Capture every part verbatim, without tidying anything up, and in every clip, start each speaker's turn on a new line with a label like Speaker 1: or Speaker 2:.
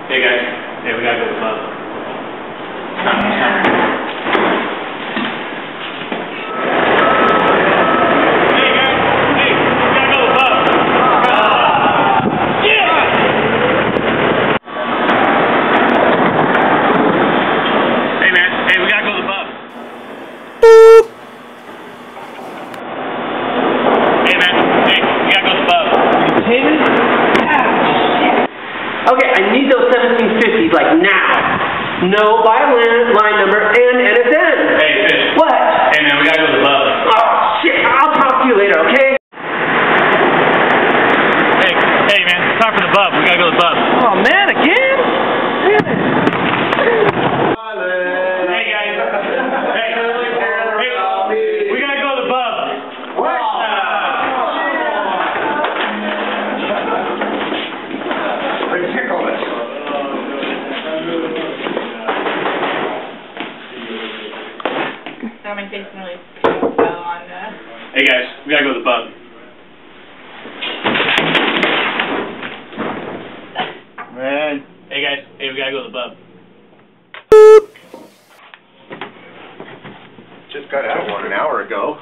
Speaker 1: Hey guys, hey, we gotta go to the pub.
Speaker 2: Okay, I need those seventeen fifties, like, now. No, buy line, line number, and N S N.
Speaker 1: Hey, Fish.
Speaker 2: What?
Speaker 1: Hey, man, we gotta go to the pub.
Speaker 2: Oh, shit, I'll talk to you later, okay?
Speaker 1: Hey, hey, man, it's time for the pub. We gotta go to the pub.
Speaker 2: Oh, man, again? Damn it.
Speaker 1: Hey, guys. Hey, hey, we gotta go to the pub.
Speaker 2: What?
Speaker 3: So my face really fell on the...
Speaker 1: Hey guys, we gotta go to the pub. Man. Hey guys, hey, we gotta go to the pub.
Speaker 4: Just got out one an hour ago.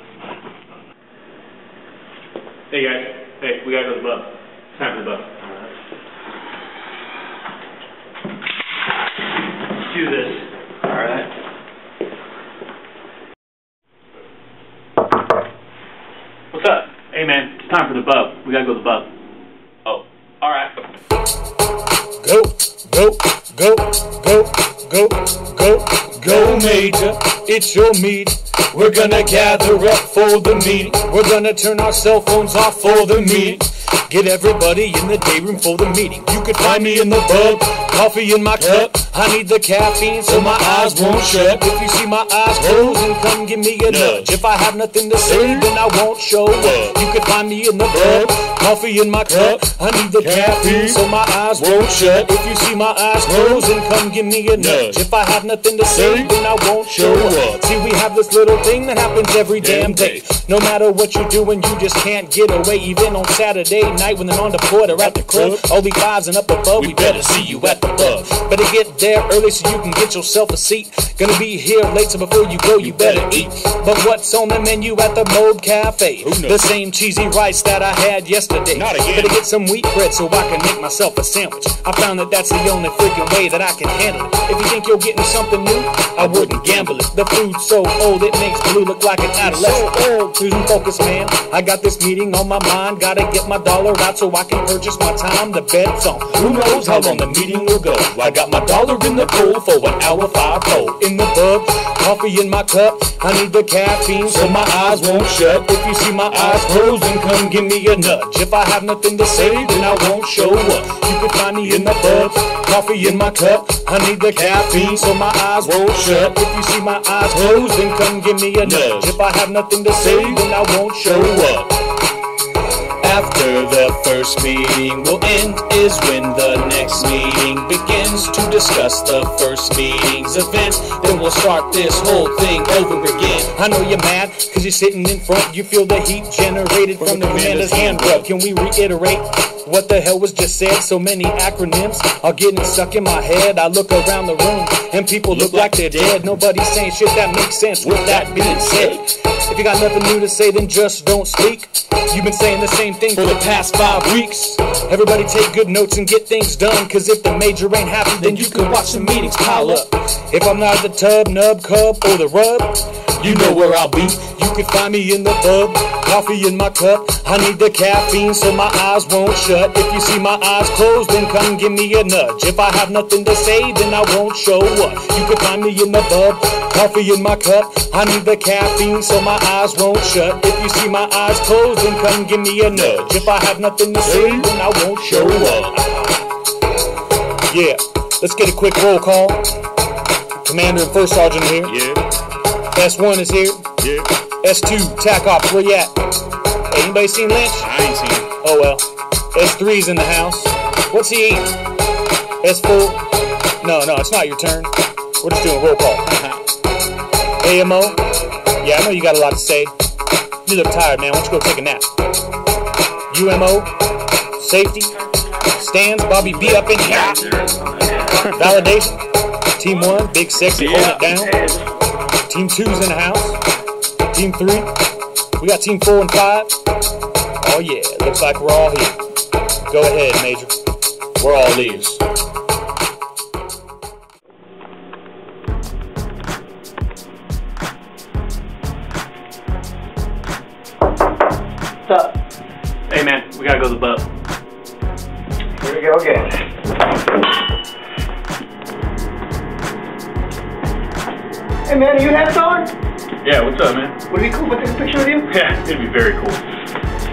Speaker 1: Hey guys, hey, we gotta go to the pub. It's time for the pub. Let's do this.
Speaker 4: Alright.
Speaker 1: What's up? Hey man, it's time for the pub. We gotta go to the pub. Oh, alright.
Speaker 5: Go, go, go, go, go, go, go, Major. It's your meeting. We're gonna gather up for the meeting. We're gonna turn our cell phones off for the meeting. Get everybody in the day room for the meeting. You can find me in the pub, coffee in my cup. I need the caffeine so my eyes won't shut. If you see my eyes closed, then come give me a nudge. If I have nothing to say, then I won't show up. You can find me in the pub, coffee in my cup. I need the caffeine so my eyes won't shut. If you see my eyes closed, then come give me a nudge. If I have nothing to say, then I won't show up. See, we have this little thing that happens every damn day. No matter what you're doing, you just can't get away. Even on Saturday night when they're on the port or at the club, all we vibes and up above, we better see you at the pub. Better get there early so you can get yourself a seat. Gonna be here late, so before you go, you better eat. But what's on the menu at the Mode Cafe? The same cheesy rice that I had yesterday. Not again. Better get some wheat bread so I can make myself a sandwich. I found that that's the only freaking way that I can handle it. If you think you're getting something new, I wouldn't gamble it. The food's so old, it makes Blue look like an adolescent. Oh, Susan, focus, man. I got this meeting on my mind. Gotta get my dollar out so I can purchase my time. The bet's on. Who knows how long the meeting will go? I got my dollar in the cold for an hour five pole. In the pub, coffee in my cup. I need the caffeine so my eyes won't shut. If you see my eyes closed, then come give me a nudge. If I have nothing to say, then I won't show up. You can find me in the pub, coffee in my cup. I need the caffeine so my eyes won't shut. If you see my eyes closed, then come give me a nudge. If I have nothing to say, then I won't show up. After the first meeting will end is when the next meeting begins to discuss the first meeting's events. Then we'll start this whole thing over again. I know you're mad cause you're sitting in front. You feel the heat generated from the commander's hand rub. Can we reiterate what the hell was just said? So many acronyms are getting stuck in my head. I look around the room and people look like they're dead. Nobody's saying shit that makes sense. With that being said, if you got nothing new to say, then just don't speak. You've been saying the same thing for the past five weeks. Everybody take good notes and get things done, cause if the major ain't happy, then you can watch the meetings pile up. If I'm not at the tub, nub, cub, or the rub, you know where I'll be. You can find me in the pub, coffee in my cup. I need the caffeine so my eyes won't shut. If you see my eyes closed, then come give me a nudge. If I have nothing to say, then I won't show up. You can find me in the pub, coffee in my cup. I need the caffeine so my eyes won't shut. If you see my eyes closed, then come give me a nudge. If I have nothing to say, then I won't show up. Yeah, let's get a quick roll call. Commander and First Sergeant here. Yeah. S one is here. Yeah. S two, TAC Ops, where you at? Hey, anybody seen Lynch?
Speaker 1: I ain't seen him.
Speaker 5: Oh well. S three's in the house. What's he eating? S four? No, no, it's not your turn. We're just doing roll call. A M O? Yeah, I know you got a lot to say. You look tired, man. Why don't you go take a nap? U M O? Safety? Stands? Bobby B up in here. Validation. Team one, Big Sexy, hold it down. Team two's in the house. Team three. We got team four and five. Oh yeah, looks like we're all here. Go ahead, Major. We're all ears.
Speaker 2: What's up?
Speaker 1: Hey man, we gotta go to the pub.
Speaker 4: Here we go again. Hey man, are you half on?
Speaker 1: Yeah, what's up, man?
Speaker 4: Would it be cool if I took a picture with you?
Speaker 1: Yeah, it'd be very cool.